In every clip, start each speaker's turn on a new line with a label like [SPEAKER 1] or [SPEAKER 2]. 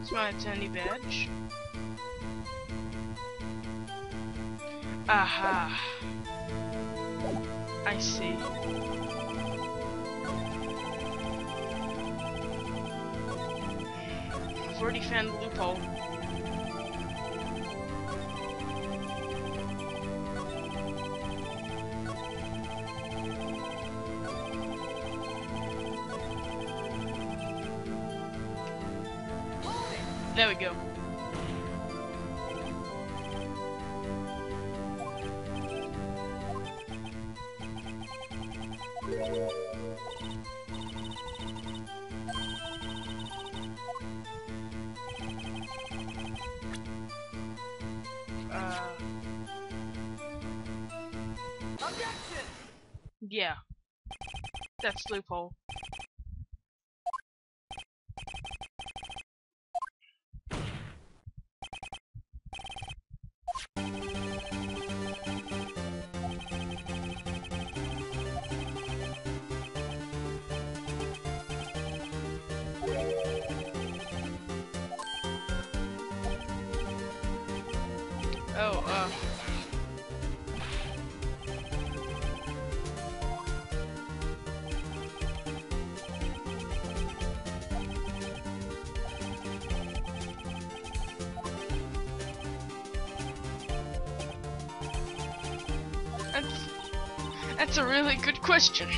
[SPEAKER 1] It's my attendee badge. Aha. I see. I've already found the loophole. There we go.
[SPEAKER 2] Objection!
[SPEAKER 1] Yeah. That's loophole. Oh, that's a really good question.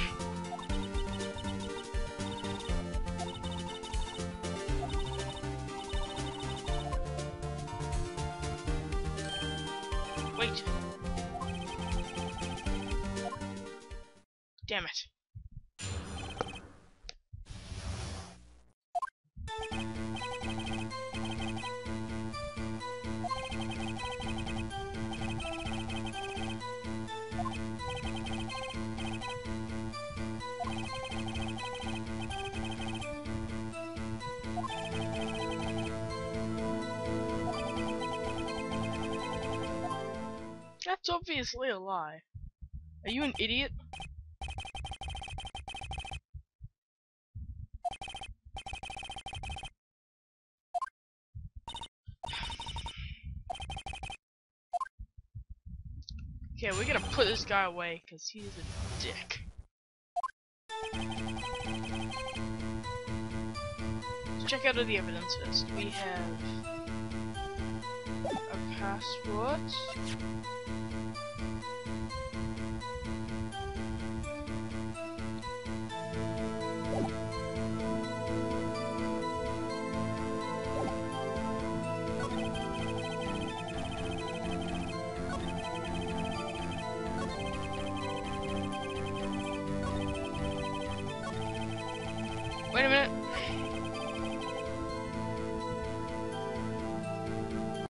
[SPEAKER 1] Wait. Damn it. That's obviously a lie. Are you an idiot? Okay, we're gonna put this guy away because he's a dick. Let's check out all the evidence first. We have a passport. Wait a minute.